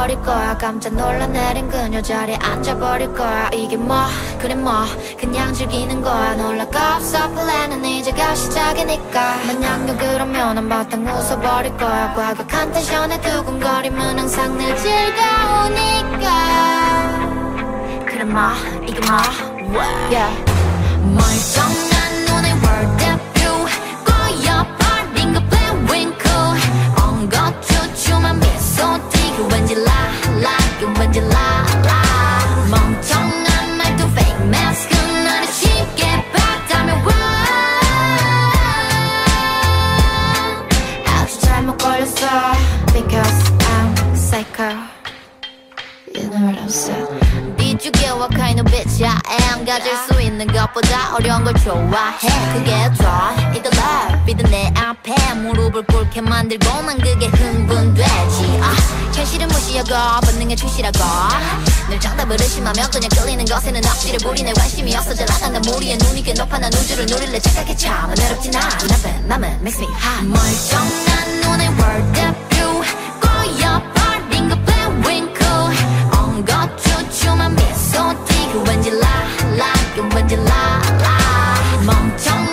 웃어버릴 거야. 깜짝 놀라내린 그녀 자리에 앉아버릴 거야. 이게 뭐 그래 뭐 그냥 즐기는 거야. 놀랄 거 없어 플랜은 이제가 시작이니까. 만약 그러면 한바탕 웃어버릴 거야. 과격한 텐션에 두근거림은 항상 늘 즐거우니까. 그래 뭐 이게 뭐 yeah. 멀쩡한 눈의 world view 꼬여버린 거 blink winkle 엉겁 주춤한 미소 띠고 왠지 라라 왠지 라라 멍청한 말도 fake mask 나를 쉽게 봤다면 아주 잘못 걸렸어 because I'm psycho. You know what I'm saying? 비주개와 kind of bitch I am. 가질 수 있는 것보다 어려운 걸 좋아해. 그게 더 이더 love 비든 내 앞에 무릎을 꿇게 만들고 난 그게 흥분되지. 현실은 무시하고 본능에 충실하고 늘 정답을 의심하며 그냥 끌리는 것에는 억지를 부리네. 관심이 없어 잘 나간다 무리에 눈이 꽤 높아 난 우주를 누릴래 착각했죠. 어렵진 않아 나쁜 맘은 makes me hot. 멀쩡한 눈의 world view 꼬여버린 거 blink winkle 엉겁 주춤한 미소 띠고 왠지 라라 왠지 라라 멍청